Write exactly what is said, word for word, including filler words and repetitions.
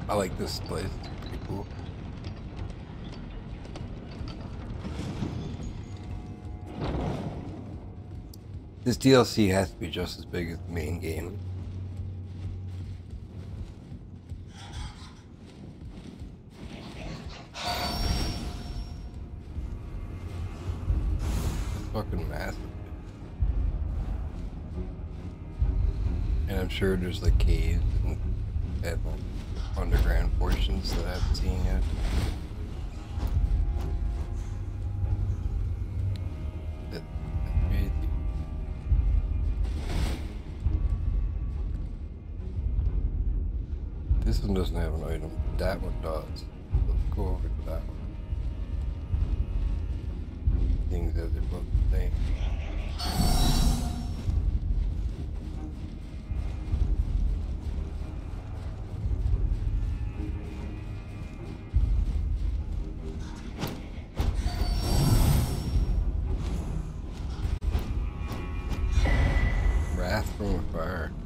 I like this place. It's pretty cool. This D L C has to be just as big as the main game. It's fucking massive. And I'm sure there's like caves and, and underground portions that I haven't seen yet. That's crazy. This one doesn't have an item. That one does. Let's go over to that one. Things as they're both the same. Wrath From Afar.